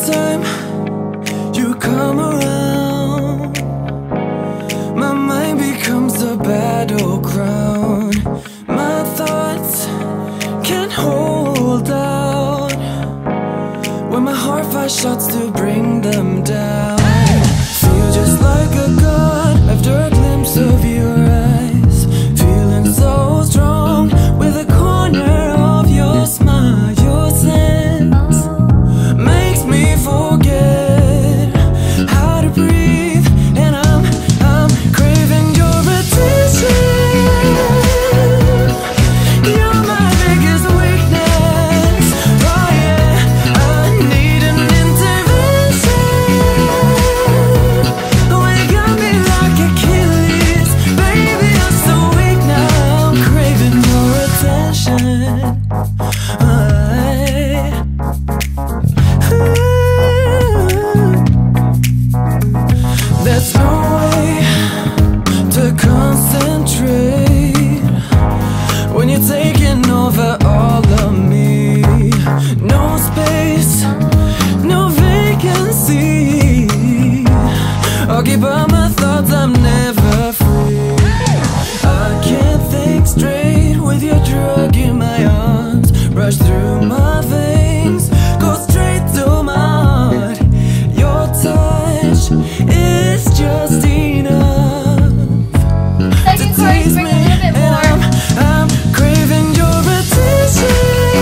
time you come around, my mind becomes a battleground. My thoughts can't hold out when my heart fires shots to bring them down. Feel just like a god after a glimpse of your eyes, feeling so strong with a corner of your smile. Your sense makes me forget how to breathe, and I'm craving your attention. You're my biggest weakness. Oh yeah, I need an intervention. When you got me like Achilles, baby, I'm so weak now. I'm craving your attention. There's no way to concentrate when you're taking over all of me. No space, no vacancy. Occupy my thoughts, I'm never free. I can't think straight with your drug in my arms. Rush through my veins, go straight to my heart. Your touch is just enough to tease me, and I'm craving your attention.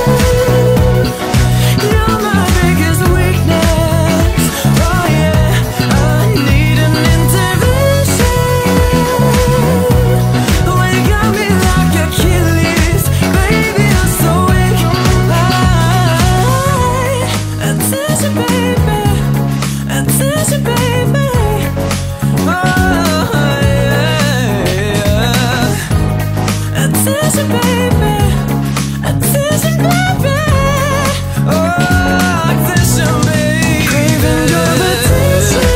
You're my biggest weakness. Oh yeah, I need an intervention. When you got me like Achilles, baby, I'm so weak. Attention, baby, attention, baby. Oh yeah, attention, baby, attention, baby. Oh, attention, baby. Craving your attention.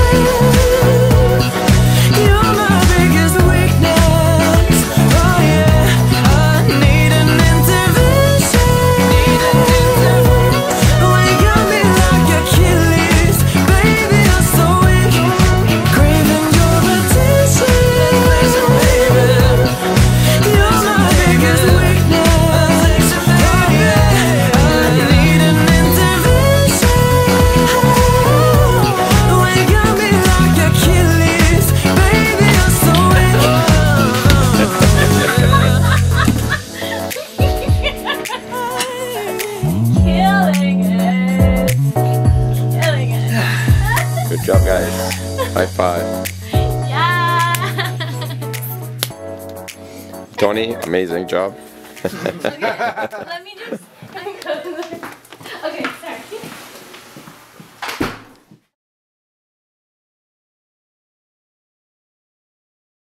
You're my biggest weakness. Oh yeah, I need an intervention. When you got me like Achilles, baby, I'm so weak. Craving your attention, baby. You're my biggest weakness. Oh yeah, I need an intervention. When you got me like Achilles, baby, I'm so weak. Killing it. Killing it. Good job, guys. High five. Yeah. Tony, amazing job. Let me just.